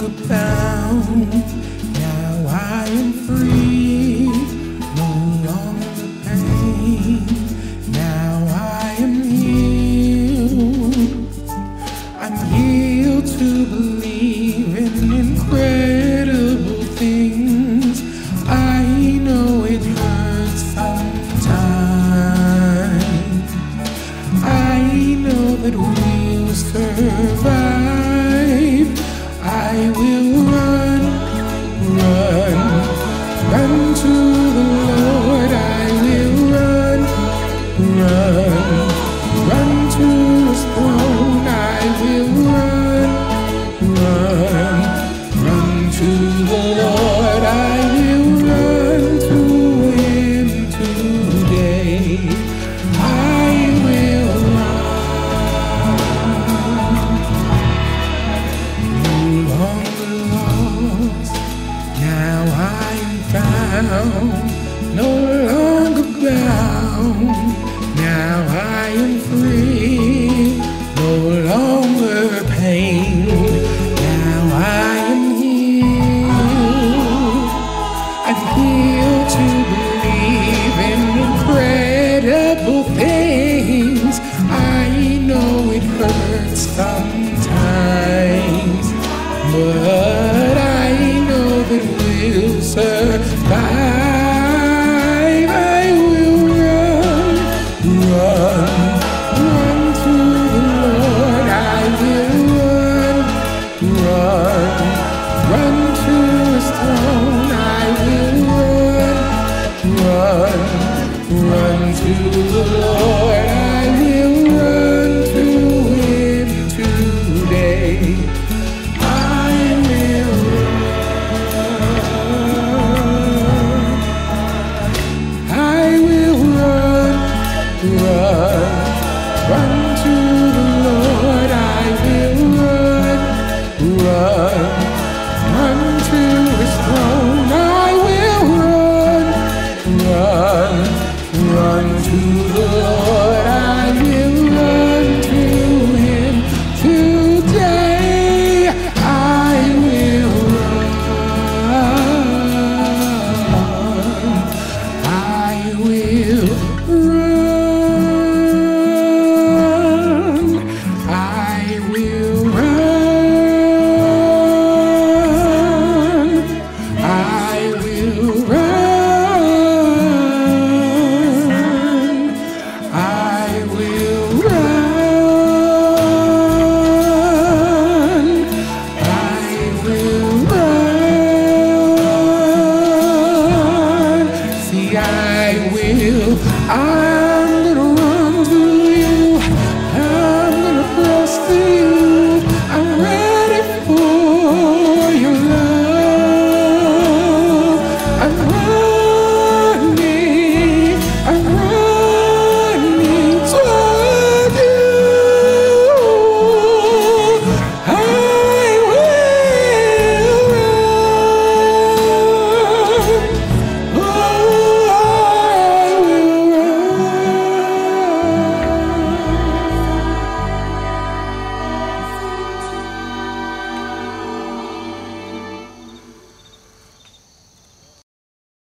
longer bound. Now I am free, no longer pain. Now I am healed. I'm healed to believe in incredible things. I know it hurts sometimes. I know that we'll survive. I will run, run, run to the Lord. I will run, run, run to His throne. I will run, run, run to the Lord. I will run to Him today. I will run. No longer lost, now I am found. No longer bound, now I am free. No longer pain, now I am healed. I'm healed to believe in incredible things. I know it hurts sometimes, but